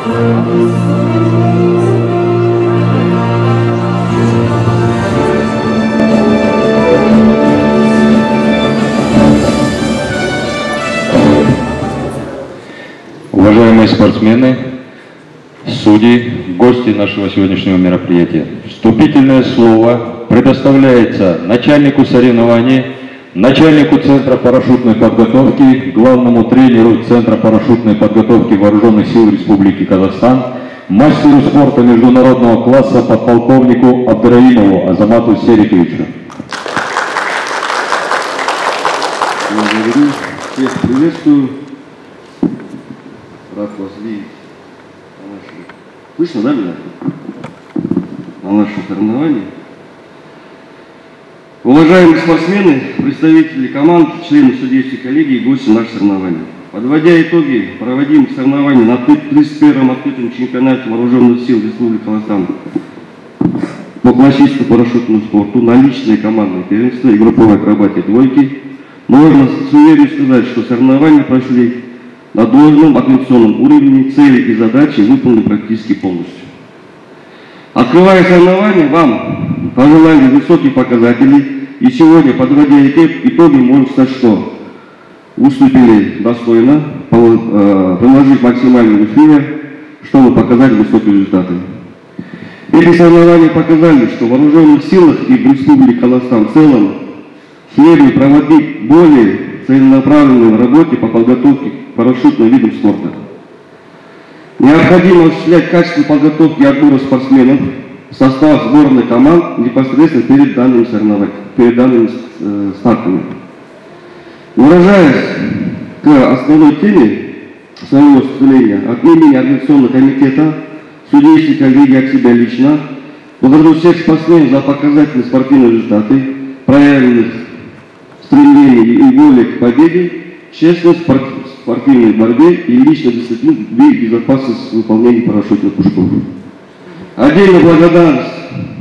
Уважаемые спортсмены, судьи, гости нашего сегодняшнего мероприятия, вступительное слово предоставляется начальнику соревнований, начальнику Центра парашютной подготовки, главному тренеру Центра парашютной подготовки Вооруженных сил Республики Казахстан, мастеру спорта международного класса подполковнику Абдраимову Азамату Сериковичу. Благодарю, всех приветствую. Рад вас видеть слышно, да, меня? На нашем соревновании. Уважаемые спортсмены, представители команд, члены судейской коллегии и гости наших соревнований. Подводя итоги проводимых соревнований на 31-м открытом чемпионате Вооруженных сил Республики Казахстан по классическому парашютному спорту на личное командное первенство и групповой акробатии двойки, можно с уверенностью сказать, что соревнования прошли на должном организационном уровне, цели и задачи выполнены практически полностью. Открывая соревнования, вам пожелали высоких показателей, и сегодня, подводя итоги, можно сказать, что выступили достойно, приложив максимальные усилия, чтобы показать высокие результаты. Эти соревнования показали, что в вооруженных силах и в Республике Казахстан в целом следует проводить более целенаправленной работе по подготовке к парашютным видам спорта. Необходимо осуществлять качественную подготовку и отбора спортсменов в состав сборной команд непосредственно перед данными стартами. Выражаясь к основной теме своего выступления, от имени Организационного комитета судейской коллегии от себя лично благодарю всех спортсменов за показательные спортивные результаты, проявленных стремлений и воли к победе, честность в спортивной борьбе и личной дисциплине и безопасность в выполнении парашютных прыжков. Отдельная благодарность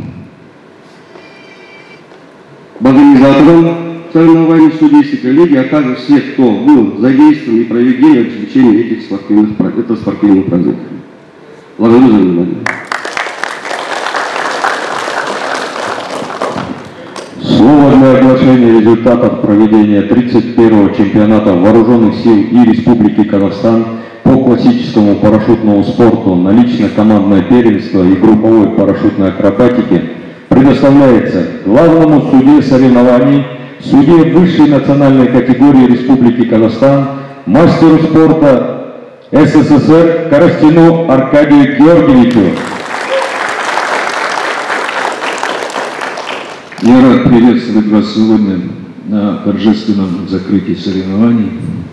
организаторам соревнований судейской коллегии, а также всех, кто был задействован и проведение обеспечения этого спортивного праздника. Благодарю за внимание. Слово для оглашения результатов проведения 31-го чемпионата Вооруженных сил и Республики Казахстан по классическому парашютному спорту на личное командное первенство и групповой парашютной акробатике предоставляется главному судье соревнований, судье высшей национальной категории Республики Казахстан, мастеру спорта СССР Коростину Аркадию Георгиевичу. Я рад приветствовать вас сегодня на торжественном закрытии соревнований.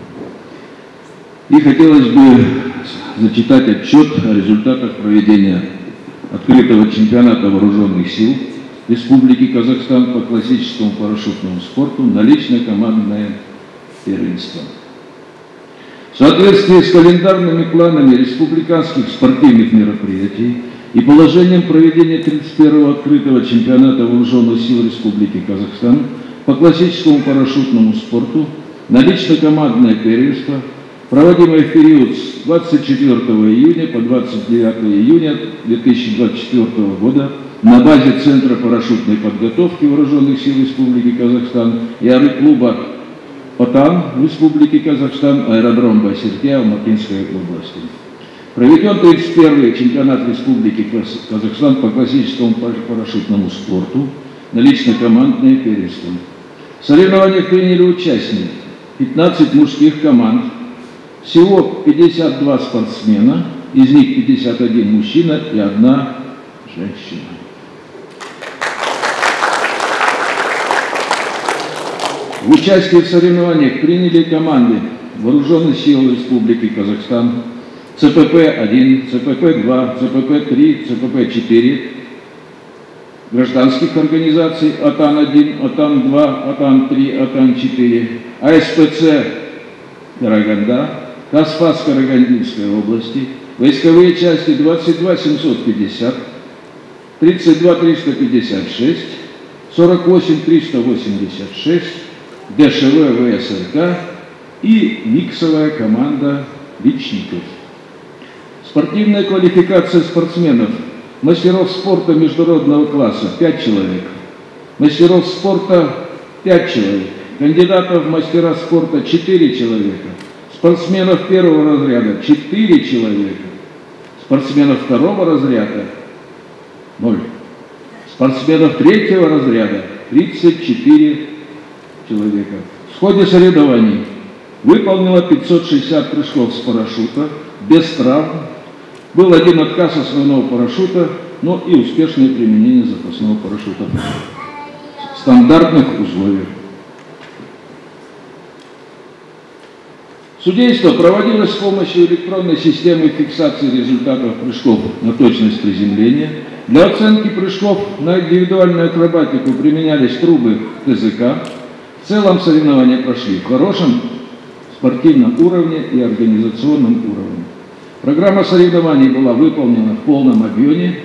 И хотелось бы зачитать отчет о результатах проведения открытого чемпионата Вооруженных сил Республики Казахстан по классическому парашютному спорту на личное командное первенство. В соответствии с календарными планами республиканских спортивных мероприятий и положением проведения 31-го открытого чемпионата Вооруженных сил Республики Казахстан по классическому парашютному спорту на лично-командное первенство, проводимое в период с 24 июня по 29 июня 2024 года на базе Центра парашютной подготовки Вооруженных сил Республики Казахстан и аэроклуба «Отан» Республики Казахстан, аэродром Байсерке, Алматинской области. Проведен 31-й чемпионат Республики Казахстан по классическому парашютному спорту на лично-командное первенство. В соревнованиях приняли участники 15 мужских команд, всего 52 спортсмена, из них 51 мужчина и 1 женщина. В участие в соревнованиях приняли команды Вооруженных сил Республики Казахстан, ЦПП-1, ЦПП-2, ЦПП-3, ЦПП-4, гражданских организаций АТАН-1, АТАН-2, АТАН-3, АТАН-4, АСПЦ Караганда, КАСФАС Карагандинской области, войсковые части 22 750, 32 356, 48 386, ДШВ ВСРК и миксовая команда личников. С Спортивная квалификация спортсменов. Мастеров спорта международного класса 5 человек. Мастеров спорта 5 человек. Кандидатов в мастера спорта 4 человека. Спортсменов первого разряда 4 человека. Спортсменов второго разряда 0. Спортсменов третьего разряда 34 человека. В ходе соревнований выполнено 560 прыжков с парашюта без травм. Был один отказ основного парашюта, но и успешное применение запасного парашюта в стандартных условиях. Судейство проводилось с помощью электронной системы фиксации результатов прыжков на точность приземления. Для оценки прыжков на индивидуальную акробатику применялись трубы ТЗК. В целом соревнования прошли в хорошем спортивном уровне и организационном уровне. Программа соревнований была выполнена в полном объеме.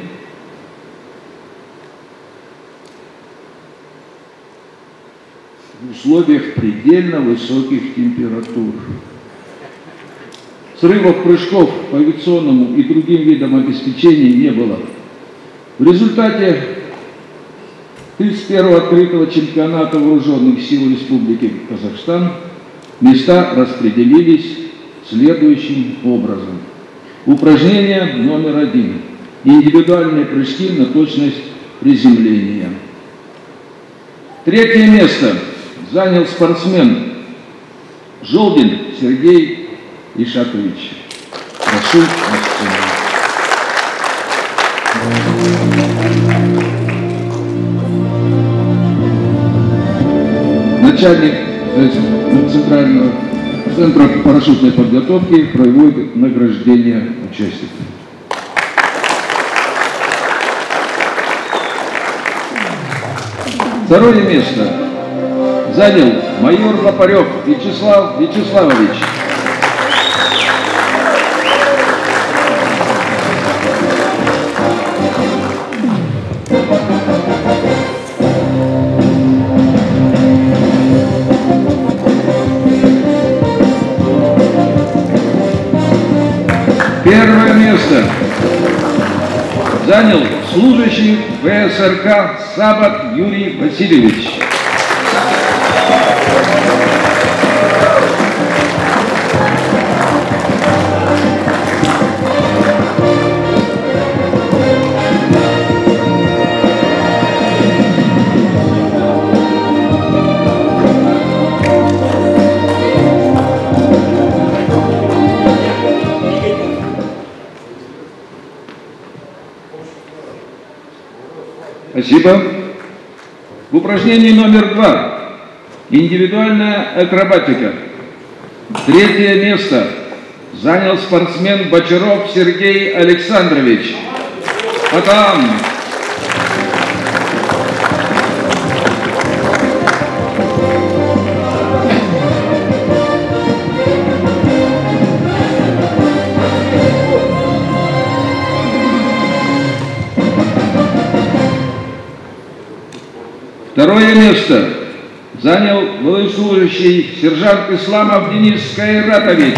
В условиях предельно высоких температур. Срывов прыжков по авиационному и другим видам обеспечения не было. В результате 31-го открытого чемпионата Вооруженных сил Республики Казахстан места распределились следующим образом. Упражнение номер 1. Индивидуальные прыжки на точность приземления. Третье место занял спортсмен Жолдин Сергей Ишакович. Прошу на сцену. Начальник Центрального центра парашютной подготовки проводит награждение участников. Второе место занял майор Лопарев Вячеслав Вячеславович. Первое место занял служащий ВСРК Сабат Юрий Васильевич. Спасибо. В упражнении номер 2. Индивидуальная акробатика. Третье место занял спортсмен Бочаров Сергей Александрович. Потом. Второе место занял военнослужащий сержант Исламов Денис Кайратович.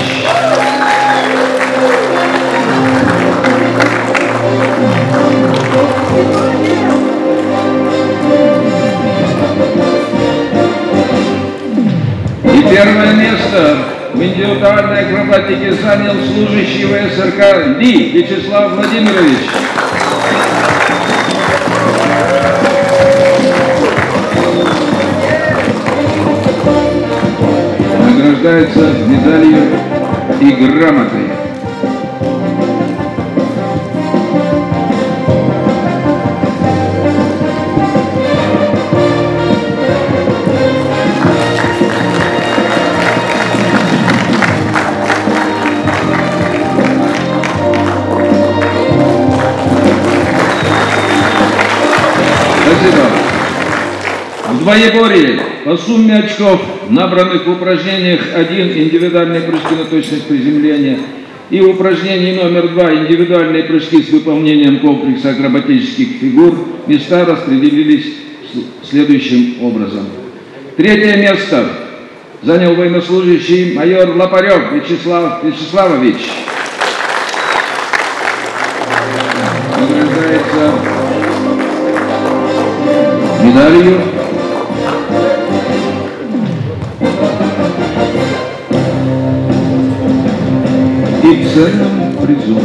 И первое место в индивидуальной акробатике занял служащий ВСРК Ли Вячеслав Владимирович. Награждается медалью и грамотой. Спасибо. В двоеборье по сумме очков, набранных в упражнениях 1 индивидуальные прыжки на точность приземления и в упражнении номер 2 индивидуальные прыжки с выполнением комплекса акробатических фигур, места распределились следующим образом. Третье место занял военнослужащий майор Лопарев Вячеслав Вячеславович. награждается медалью и ценным призом.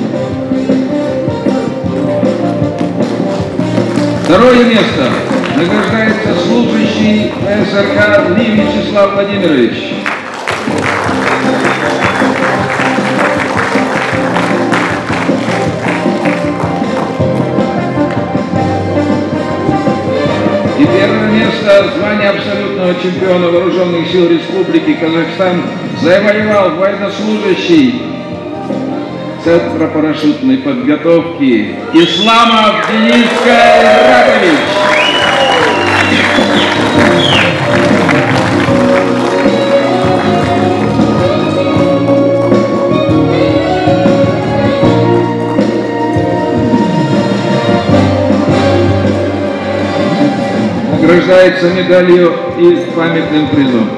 Второе место награждается служащий СРК Ли Вячеслав Владимирович. И первое место, звание абсолютного чемпиона Вооруженных сил Республики Казахстан, завоевал военнослужащий Центра парашютной подготовки Исламов Денис Кайратович. Награждается медалью и памятным призом.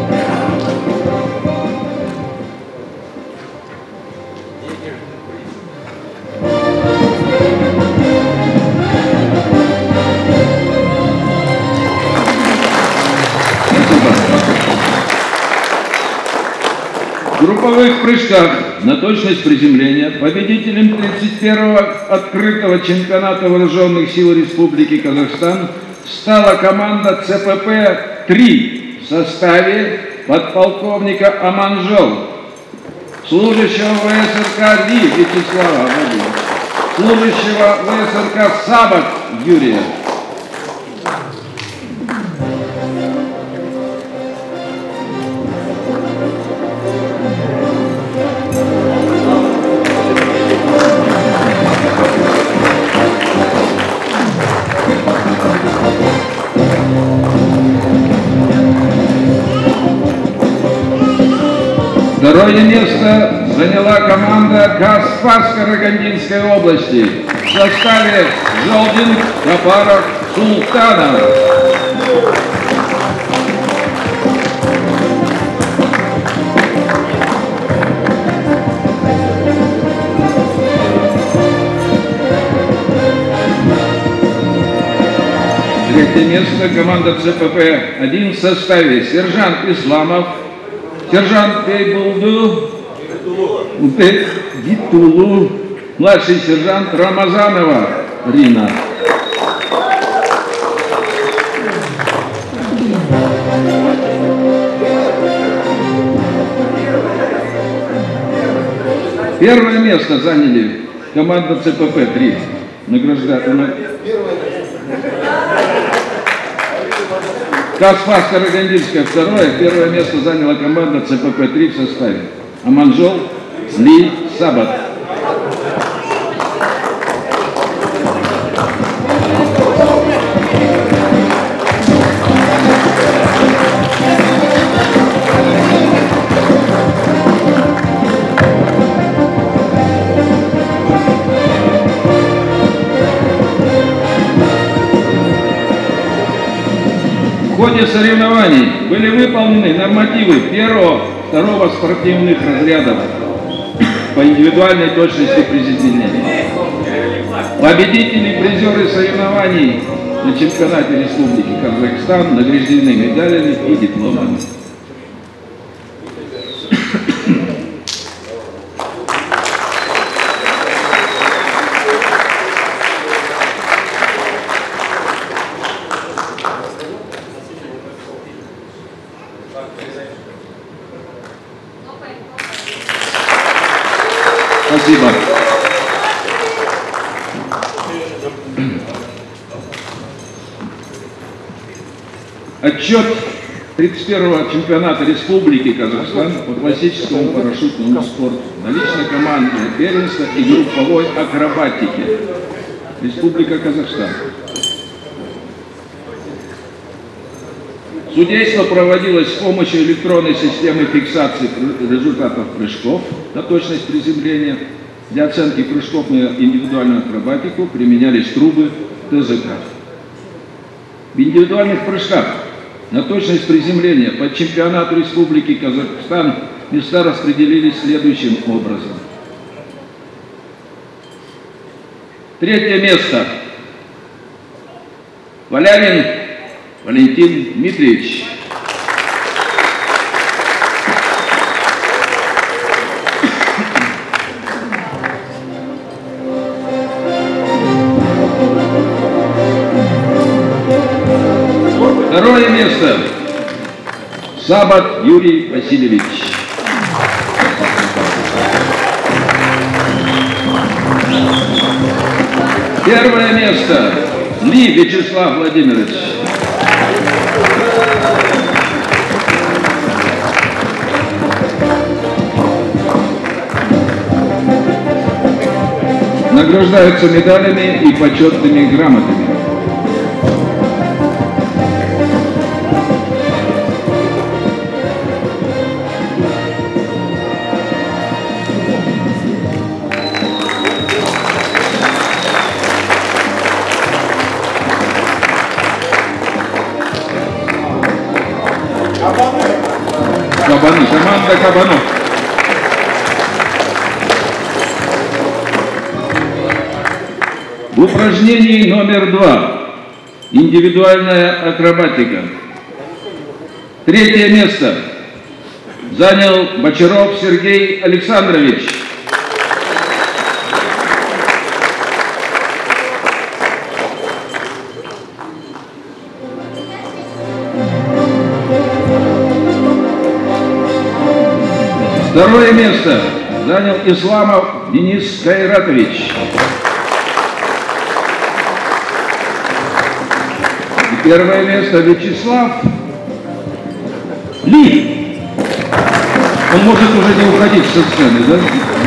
В групповых прыжках на точность приземления победителем 31-го открытого чемпионата Вооруженных сил Республики Казахстан стала команда ЦПП-3 в составе подполковника Аманжол, служащего ВСРК Ли Вячеслава Владимировича, служащего ВСРК Сабат Юрия. Второе место заняла команда Каспийско-Карагандинской области в составе Жолдин, Капаров, Султанов. Третье место команда ЦПП-1 в составе сержант Исламов, сержант Битулу, младший сержант Рамазанова Рина. Первое место заняли команда ЦПП-3. Каспийско-Карагандинская второе. Первое место заняла команда ЦПП-3 в составе Аманжол, Ли, Сабат. В ходе соревнований были выполнены нормативы первого, второго спортивных разрядов по индивидуальной точности приземления. Победители и призеры соревнований на чемпионате Республики Казахстан награждены медалями и дипломами. Спасибо. Отчет 31-го чемпионата Республики Казахстан по классическому парашютному спорту на лично-командное первенство и групповой акробатике. Республика Казахстан. Судейство проводилось с помощью электронной системы фиксации результатов прыжков на точность приземления. Для оценки прыжков на индивидуальную акробатику применялись трубы ТЗК. В индивидуальных прыжках на точность приземления по чемпионату Республики Казахстан места распределились следующим образом. Третье место. Валявин Валентин Дмитриевич. Второе место. Сабат Юрий Васильевич. Первое место. Ли Вячеслав Владимирович. Награждаются медалями и почетными грамотами. Кабаны, команда кабанов. В упражнении номер 2 индивидуальная акробатика. Третье место занял Бочаров Сергей Александрович. Второе место занял Исламов Денис Кайратович. И первое место Вячеслав Ли. Он может уже не уходить со сцены, да?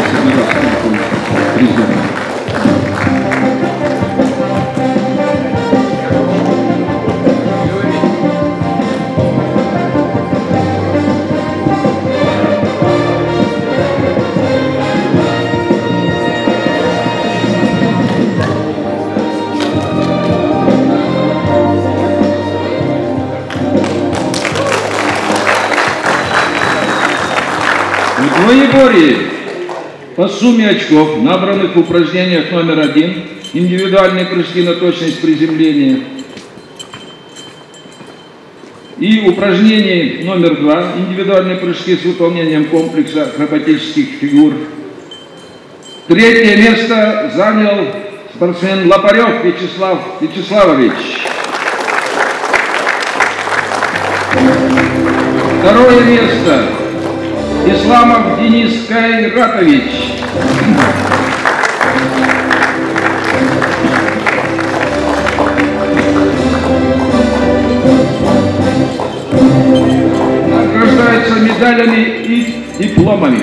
В двоеборье по сумме очков, набранных в упражнениях номер 1, индивидуальные прыжки на точность приземления, и упражнение номер 2, индивидуальные прыжки с выполнением комплекса акробатических фигур. Третье место занял спортсмен Лопарев Вячеслав Вячеславович. Второе место Исламов Денис Кайратович. Награждаются медалями и дипломами.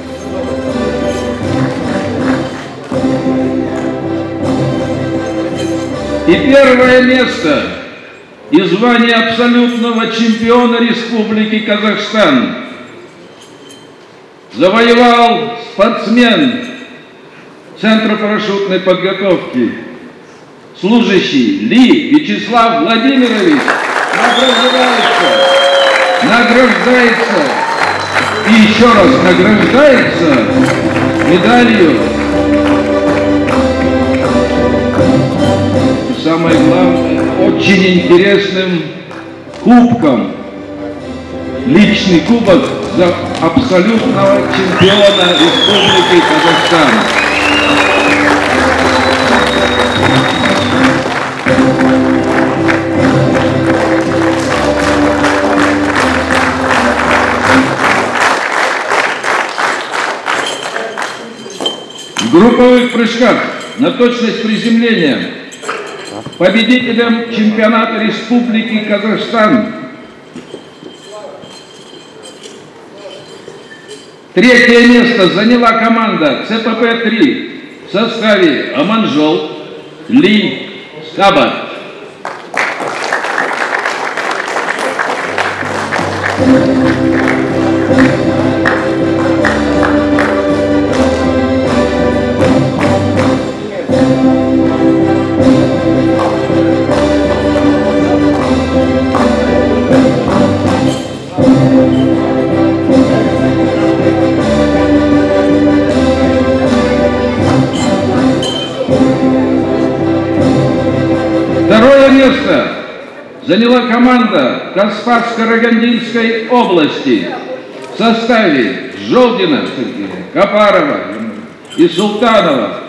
И первое место и звание абсолютного чемпиона Республики Казахстан завоевал спортсмен Центра парашютной подготовки, служащий Ли Вячеслав Владимирович. Награждается и еще раз награждается медалью. И самое главное, очень интересным кубком. Личный кубок за абсолютного чемпиона Республики Казахстан. В групповых прыжках на точность приземления победителем чемпионата Республики Казахстан третье место заняла команда ЦПП-3 в составе Аманжол, Ли, Сабат. заняла команда Каспийско-Карагандинской области в составе Желдина Сергея, Капарова и Султанова.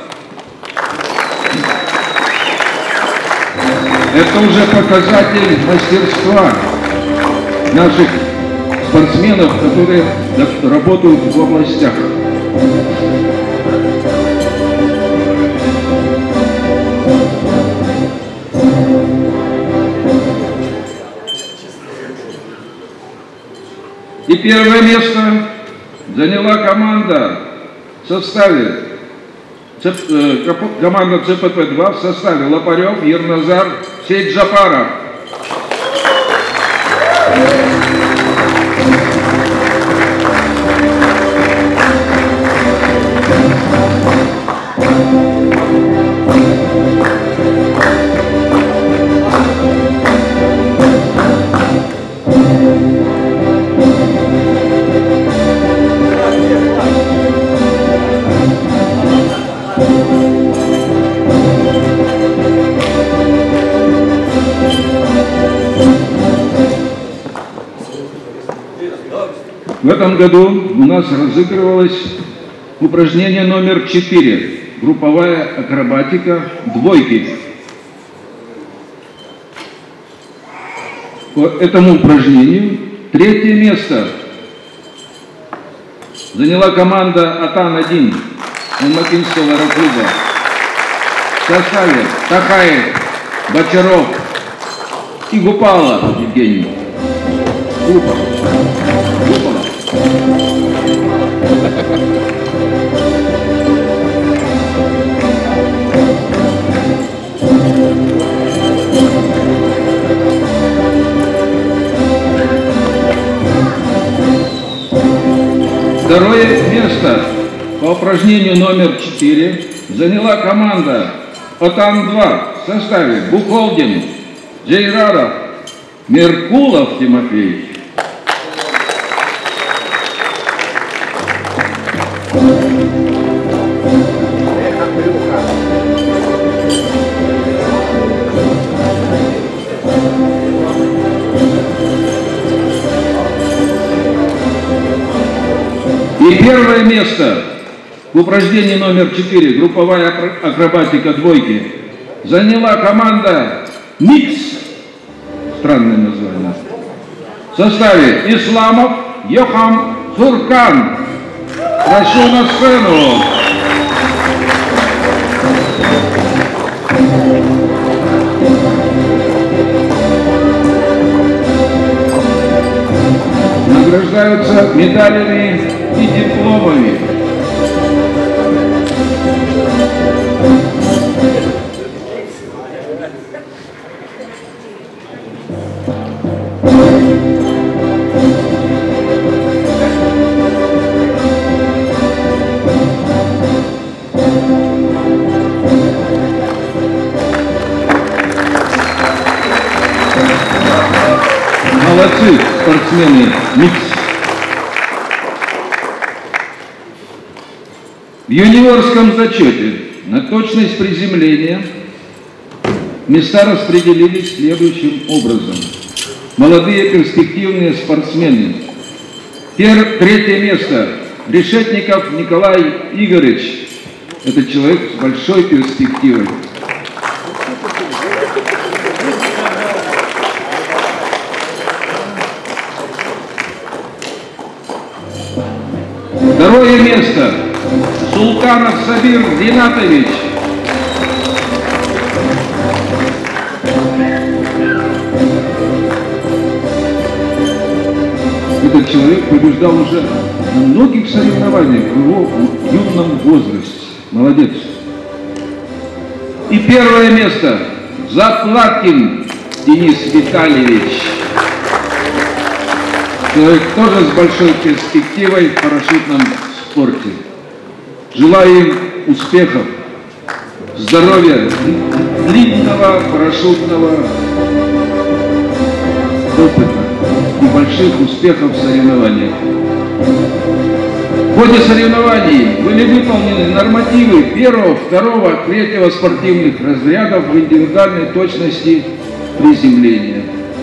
Это уже показатель мастерства наших спортсменов, которые работают в областях. И первое место заняла команда в составе команда ЦПП-2 в составе Лопарев, Ерназар, Сейджапаров. В этом году у нас разыгрывалось упражнение номер 4, групповая акробатика двойки. По этому упражнению третье место заняла команда Атан-1 Алматинского аэроклуба в составе Тахаев, Бочаров и Гупала Евгений. Гупала. Второе место по упражнению номер 4 заняла команда Атан-2 в составе Бухолдин, Джейрадов, Меркулов Тимофей. И первое место в упражнении номер 4, групповая акробатика двойки, заняла команда «Микс», странное название, в составе Исламов, Йохам, Суркан. Прошу на сцену. Награждаются медалями и дипломами. Молодцы спортсмены «Микс». В юниорском зачете на точность приземления места распределились следующим образом. Молодые перспективные спортсмены. Третье место Решетников Николай Игоревич. Это человек с большой перспективой. Второе место Султанов Сабир Ринатович. Этот человек побеждал уже на многих соревнованиях в его юном возрасте. Молодец. И первое место Заплаткин Денис Витальевич. Человек тоже с большой перспективой в парашютном спорте. Желаю им успехов, здоровья, длинного парашютного опыта и больших успехов в соревнованиях. В ходе соревнований были выполнены нормативы 1, 2, 3 спортивных разрядов в индивидуальной точности приземления.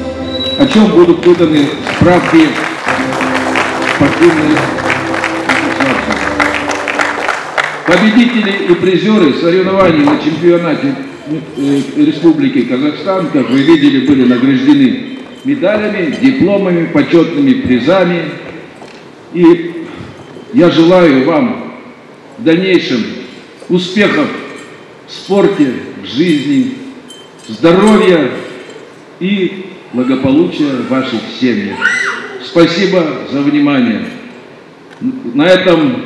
о чем будут выданы справки спортивной ассоциации. Победители и призеры соревнований на чемпионате Республики Казахстан, как вы видели, были награждены медалями, дипломами, почетными призами. И я желаю вам в дальнейшем успехов в спорте, в жизни, здоровья и благополучия в ваших семьях. Спасибо за внимание. На этом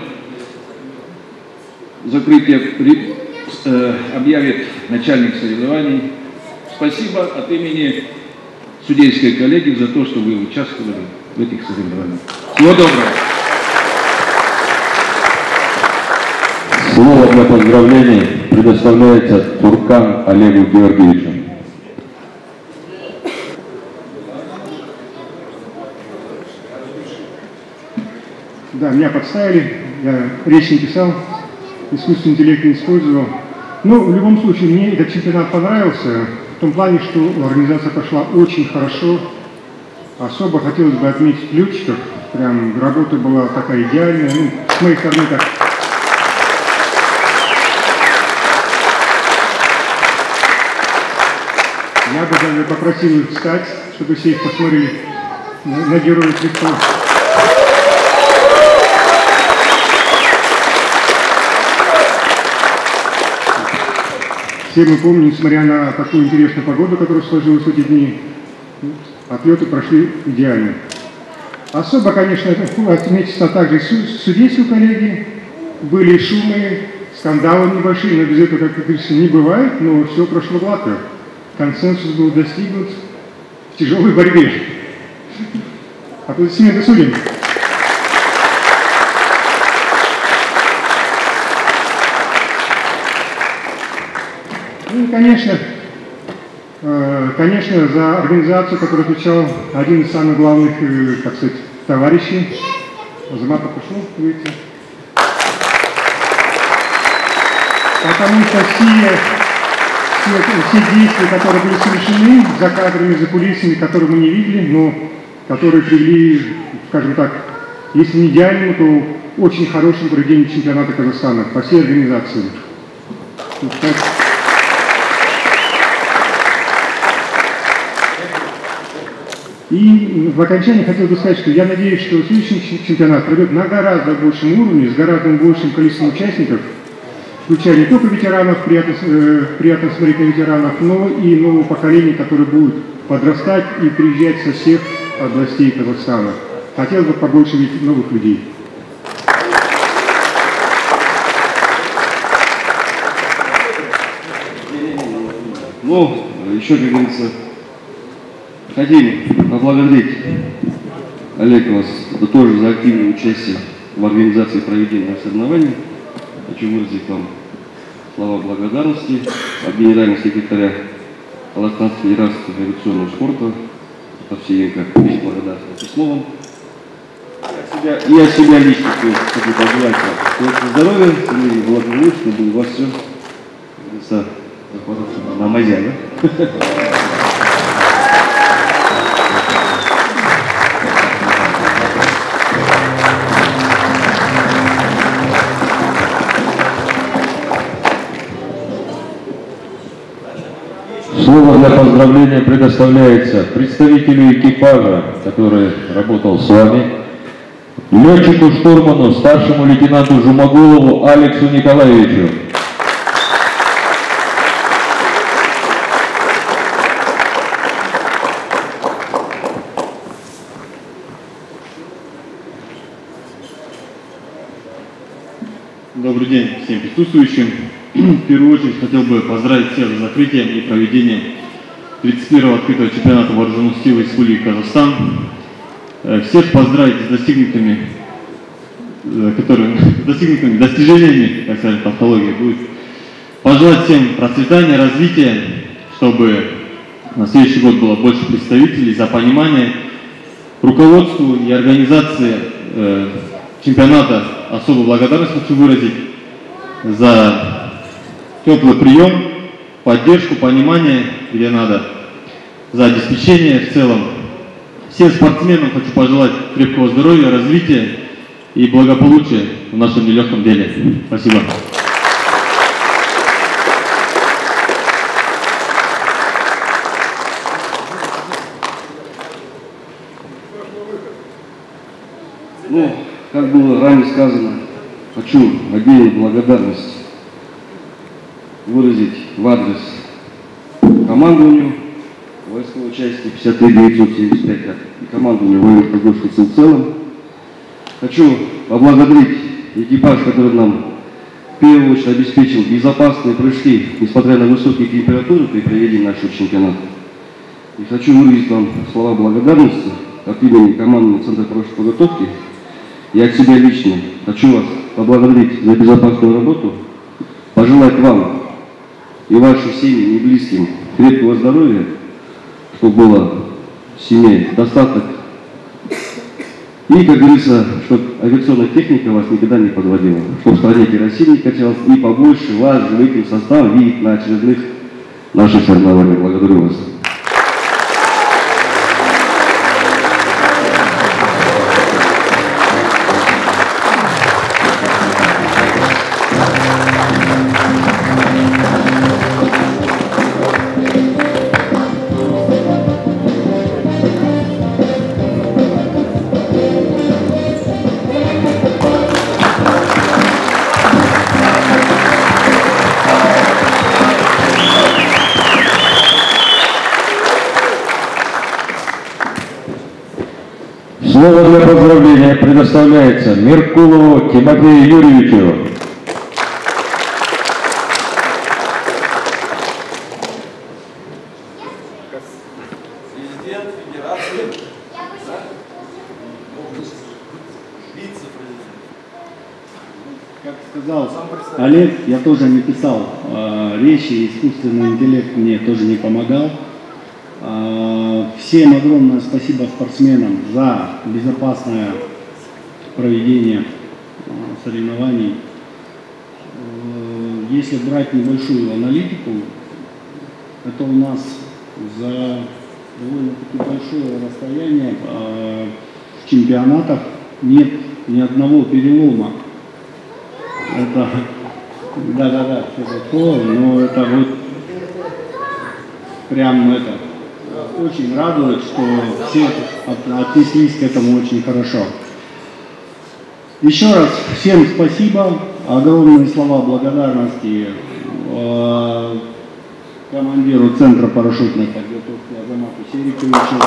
закрытие объявит начальник соревнований. Спасибо от имени судейской коллегии за то, что вы участвовали в этих соревнованиях. Всего доброго. Слово для поздравлений предоставляется Туркан Олегу Георгиевичу. Да, меня подставили, я речь не писал, искусственный интеллект не использовал. Но в любом случае мне этот чемпионат понравился, в том плане, что организация пошла очень хорошо. Особо хотелось бы отметить летчиков, прям работа была такая идеальная, ну, с моей стороны так. Я бы даже попросил их встать, чтобы все их посмотрели на героев легков. Все мы помним, несмотря на такую интересную погоду, которая сложилась в эти дни, отлеты прошли идеально. Особо, конечно, отметится также судейские коллеги. Были шумы, скандалы небольшие, но без этого, как говорится, не бывает, но все прошло гладко. Консенсус был достигнут в тяжелой борьбе. Аплодисменты судьям. Ну и, конечно, за организацию, которую отвечал один из самых главных, так сказать, товарищей, Азамат Апушев, видите. Потому что все действия, которые были совершены за кадрами, за кулисами, которые мы не видели, но которые привели, скажем так, если не идеальному, то очень хорошему проведению чемпионата Казахстана по всей организации. И в окончании хотел бы сказать, что я надеюсь, что следующий чемпионат пройдет на гораздо большем уровне, с гораздо большим количеством участников, включая не только ветеранов, приятно смотреть на ветеранов, но и нового поколения, которое будет подрастать и приезжать со всех областей Казахстана. Хотел бы побольше видеть новых людей. Ну, еще, как говорится, хотим поблагодарить Олега вас тоже за активное участие в организации проведения соревнований. Хочу выразить вам слова благодарности от генерального секретаря Казахстанской Федерации авиационного спорта Овсиенко. Весь благодарность письмом. И от себя лично хочу пожелать вам здоровья, семьи, благополучия, чтобы у вас все на мазя, да? Слово для поздравления предоставляется представителю экипажа, который работал с вами, летчику-штурману, старшему лейтенанту Жумагулову Алексу Николаевичу. Добрый день всем присутствующим. В первую очередь хотел бы поздравить всех с закрытием и проведением 31-го открытого чемпионата Вооруженных сил Республики Казахстан. Всех поздравить с достигнутыми достижениями, так сказать, тавтология будет. Пожелать всем процветания, развития, чтобы на следующий год было больше представителей, за понимание руководству и организации чемпионата. Особую благодарность хочу выразить за теплый прием, поддержку, понимание, где надо, за обеспечение в целом всем спортсменам хочу пожелать крепкого здоровья, развития и благополучия в нашем нелегком деле. Спасибо. Ну, как было ранее сказано, хочу отдельную благодарность выразить в адрес командованию войсковой части 53-975 и командованию военно-воздушных сил в целом. Хочу поблагодарить экипаж, который нам в первую очередь обеспечил безопасные прыжки, несмотря на высокие температуры при проведении нашего чемпионата. И хочу выразить вам слова благодарности от имени командного центра прыжковой подготовки. Я от себя лично хочу вас поблагодарить за безопасную работу, пожелать вам и вашим семьям и близким крепкого здоровья, чтобы было в семье достаток. И, как говорится, чтобы авиационная техника вас никогда не подводила, чтобы в стране керосин не качалась, и побольше вас живым составом видеть на очередных наших соревнованиях. Благодарю вас. Слово для поздравления предоставляется Меркулову Тимофею Юрьевичу. Президент Федерации. Как сказал Олег, я тоже не писал речи, искусственный интеллект мне тоже не помогал. Всем огромное спасибо спортсменам за безопасное проведение соревнований. Если брать небольшую аналитику, это у нас за довольно-таки большое расстояние в чемпионатах нет ни одного перелома. Это, да, все такое, но это вот прям это очень радует, что все отнеслись к этому очень хорошо. Еще раз всем спасибо, огромные слова благодарности командиру Центра парашютной подготовки Азамату Сериковичу.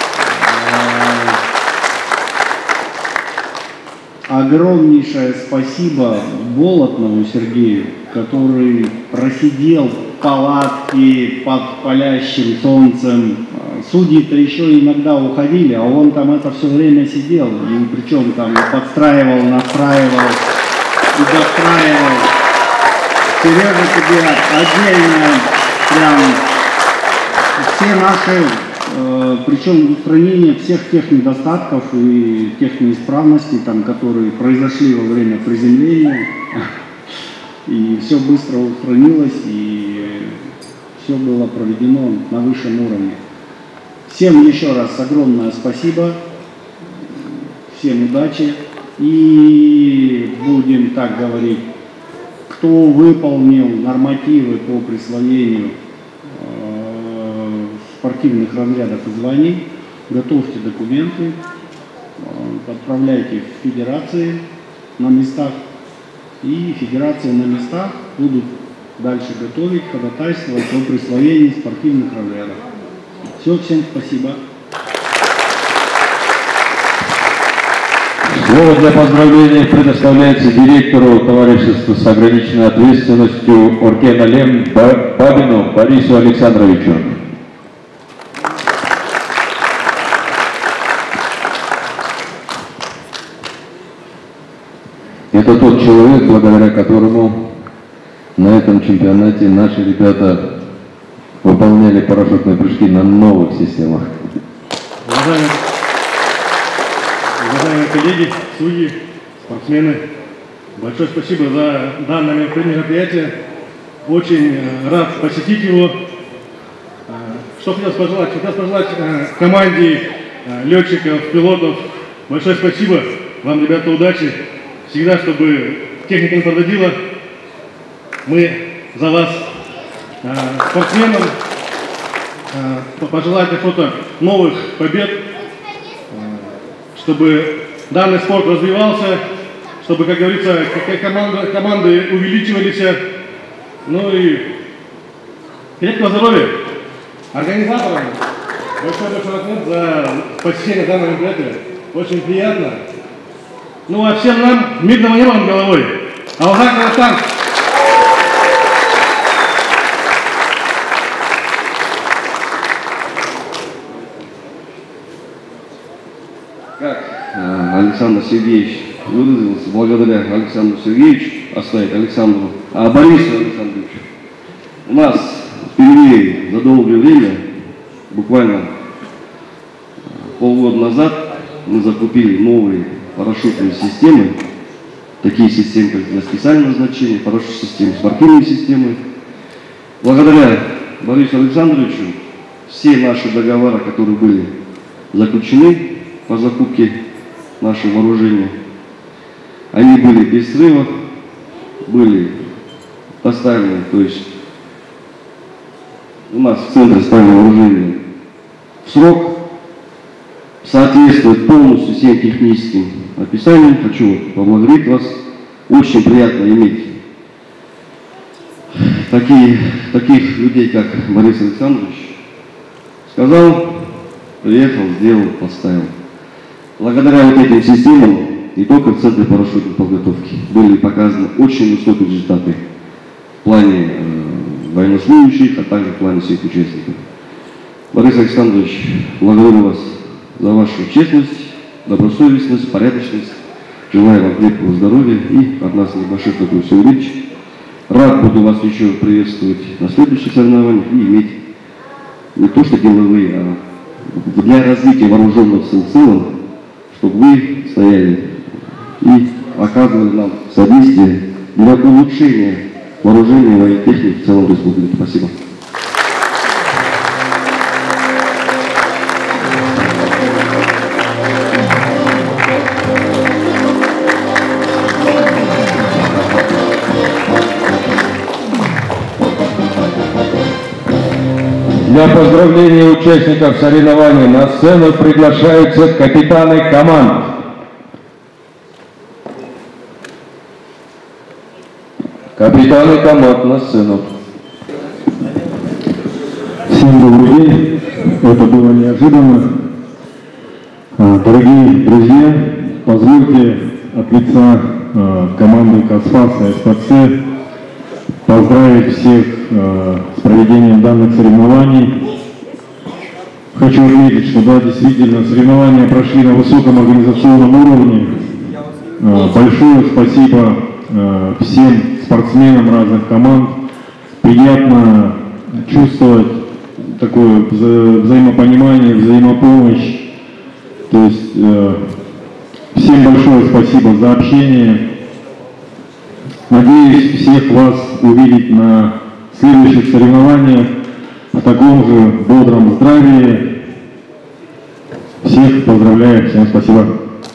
Огромнейшее спасибо Болотнову Сергею, который просидел в палатке под палящим солнцем. Судьи-то еще иногда уходили, а он там это все время сидел, и причем там подстраивал, настраивал и достраивал. Сережа, тебе отдельно прям все наши, причем устранение всех тех недостатков и тех неисправностей, там, которые произошли во время приземления, и все быстро устранилось, и все было проведено на высшем уровне. Всем еще раз огромное спасибо, всем удачи, и будем так говорить, кто выполнил нормативы по присвоению спортивных разрядов и званий, готовьте документы, отправляйте в федерации на местах, и федерации на местах будут дальше готовить ходатайство о присвоении спортивных разрядов. Все, всем спасибо. Слово для поздравления предоставляется директору товарищества с ограниченной ответственностью Оркен-Алем Бабину Борису Александровичу. Это тот человек, благодаря которому на этом чемпионате наши ребята выполняли парашютные прыжки на новых системах. Уважаемые коллеги, судьи, спортсмены, большое спасибо за данное мероприятие. Очень рад посетить его. Что хотел пожелать? Хотел пожелать команде летчиков, пилотов. Большое спасибо вам, ребята, удачи. Всегда, чтобы техника не подводила. Мы за вас, спортсменам, пожелать охота новых побед, чтобы данный спорт развивался, чтобы, как говорится, команды увеличивались. Ну и крепкого здоровья организаторам. Большой ответ за посещение данного мероприятия. Очень приятно. Ну а всем нам мирного неба над головой. Аллах Казахстан! Как Александр Сергеевич выразился, благодаря Александру Сергеевичу, оставить Александру, Борису Александровичу, у нас впервые за долгое время, буквально полгода назад, мы закупили новые парашютные системы, такие системы, как для специального назначения, парашютные системы, спортивные системы. Благодаря Борису Александровичу все наши договоры, которые были заключены по закупке нашего вооружения, они были без срывов, были поставлены, то есть у нас в центре спального вооружения в срок, соответствует полностью всем техническим описаниям. Хочу поблагодарить вас. Очень приятно иметь таких людей, как Борис Александрович. Сказал, приехал, сделал, поставил. Благодаря вот этим системам, не только в Центре парашютной подготовки, были показаны очень высокие результаты в плане военнослужащих, а также в плане всех участников. Борис Александрович, благодарю вас за вашу честность, добросовестность, порядочность. Желаю вам крепкого здоровья и от нас небольших такой всеувеличь. Рад буду вас еще приветствовать на следующих соревнованиях и иметь не то что деловые, а для развития вооруженных сил в целом, чтобы вы стояли и оказывали нам содействие для улучшения вооружения и военной техники в целом республики. Спасибо. Для поздравления участников соревнований на сцену приглашаются капитаны команд. Капитаны команд на сцену. Всем добрый день. Это было неожиданно. Дорогие друзья, позвольте от лица команды Казфаса СПЦ поздравить всех с проведением данных соревнований. Хочу отметить, что да, действительно, соревнования прошли на высоком организационном уровне. Большое спасибо всем спортсменам разных команд. Приятно чувствовать такое взаимопонимание, взаимопомощь. То есть всем большое спасибо за общение. Надеюсь всех вас увидеть на следующих соревнованиях в таком же бодром здравии. Всех поздравляю, всем спасибо.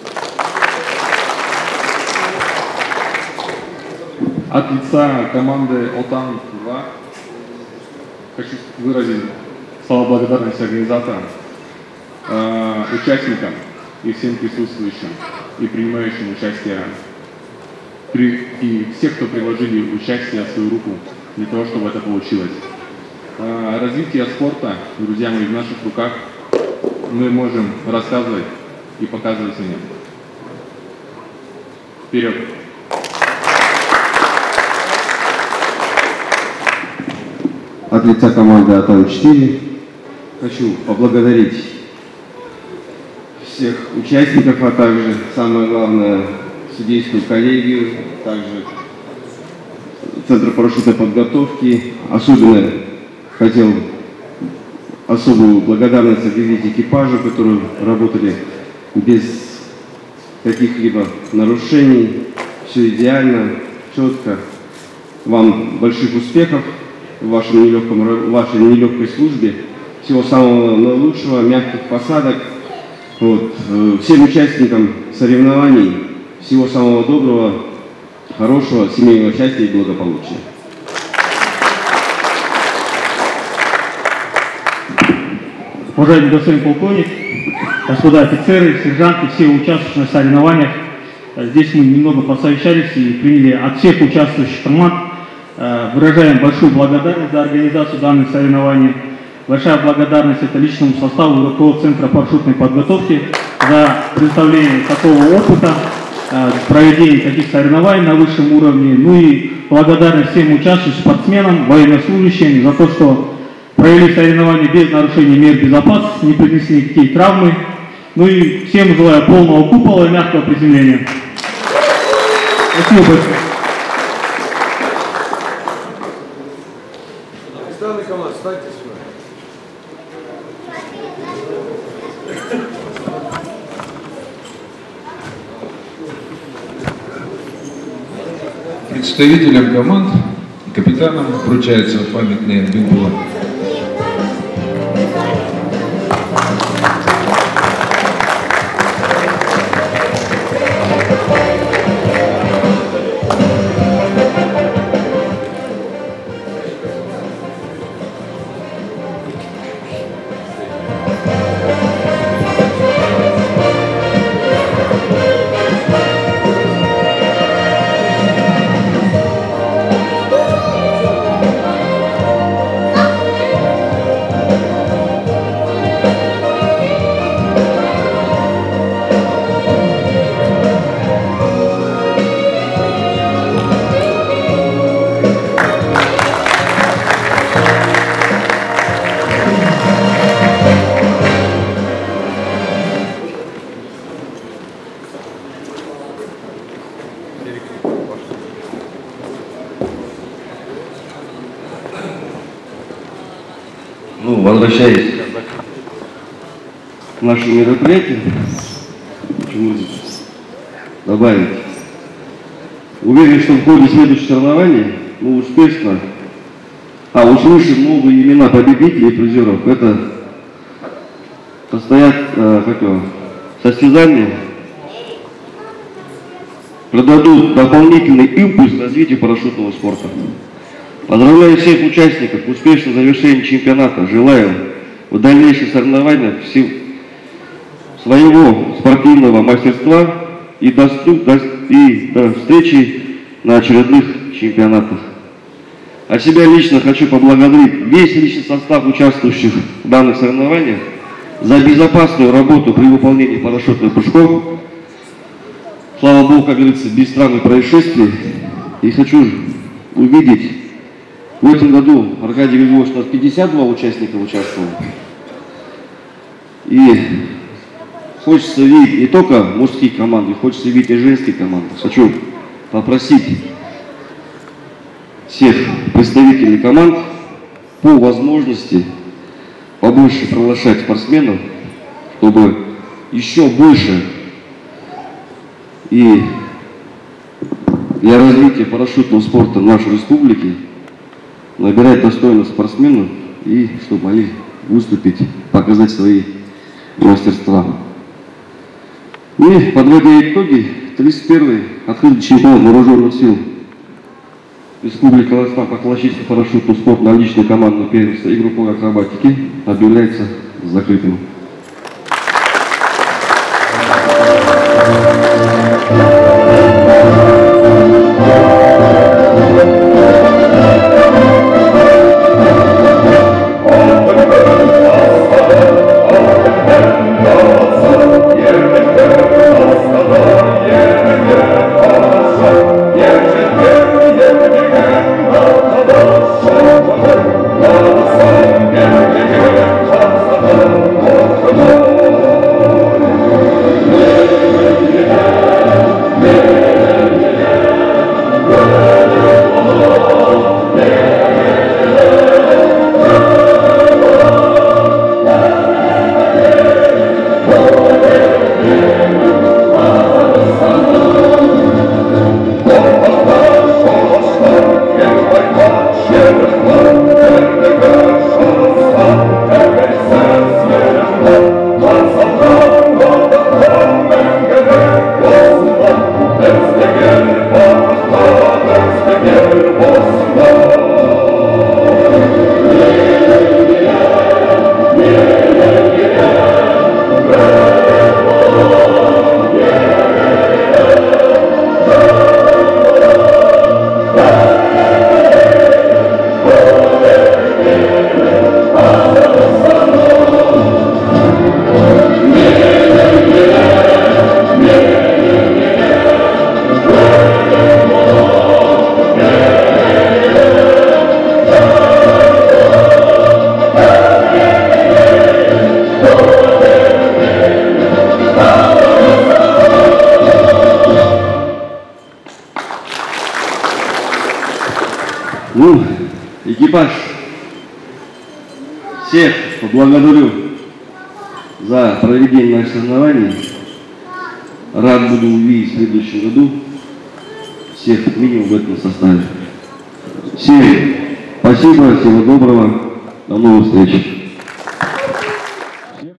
От лица команды ОТАН-2 хочу выразить слова благодарности организаторам, участникам и всем присутствующим и принимающим участие, и всех, кто приложили участие, свою руку для того, чтобы это получилось. Развитие спорта, друзья мои, в наших руках. Мы можем рассказывать и показывать о нем. Вперед! От лица команды АТАН-4 хочу поблагодарить всех участников, а также, самое главное, судейскую коллегию, также Центр парашютной подготовки. Особенно хотел особую благодарность объявить экипажу, которые работали без каких-либо нарушений. Все идеально, четко. Вам больших успехов в вашей нелегкой службе. Всего самого наилучшего, мягких посадок. Вот. Всем участникам соревнований всего самого доброго, хорошего, семейного счастья и благополучия. Уважаемый господин полковник, господа офицеры, сержанты, все участвующие в соревнованиях, здесь мы немного посовещались и приняли от всех участвующих команд. Выражаем большую благодарность за организацию данных соревнований. Большая благодарность это личному составу руководства Центра парашютной подготовки за предоставление такого опыта, проведение таких соревнований на высшем уровне. Ну и благодарность всем участвующим спортсменам, военнослужащим за то, что провели соревнования без нарушения мер безопасности, не принесли никакие травмы. Ну и всем желаю полного купола и мягкого приземления. Спасибо большое. Капитаны команд, встаньте сюда. Представителям команд, капитанам вручаются памятные бинбулы. Ну, возвращаясь к нашему мероприятию, почему добавить. Уверен, что в ходе следующих соревнований мы успешно услышим новые имена победителей и призеров. Это состоят состязания, придадут дополнительный импульс развитию парашютного спорта. Поздравляю всех участников, успешного завершения чемпионата. Желаю в дальнейших соревнованиях своего спортивного мастерства и до встречи на очередных чемпионатах. От себя лично хочу поблагодарить весь личный состав участвующих в данных соревнованиях за безопасную работу при выполнении парашютных прыжков. Слава Богу, как говорится, без травм и происшествий. И хочу увидеть, в этом году Аркадий Григорьевич, у нас 52 участника участвовало. И хочется видеть не только мужские команды, хочется видеть и женские команды. Хочу попросить всех представителей команд по возможности побольше приглашать спортсменов, чтобы еще больше и для развития парашютного спорта в нашей республике набирать достойных спортсменов и чтобы могли выступить, показать свои мастерства. И подводя итоги, 31-й открытый чемпионат вооруженных сил Республики Казахстан по классическому парашютному спорту на личной командной первенстве и групповой акробатики объявляется закрытым. Oh, Всех поблагодарю за проведение наших соревнований. Рад буду увидеть в следующем году всех как минимум в этом составе. Всем спасибо, всего доброго, до новых встреч.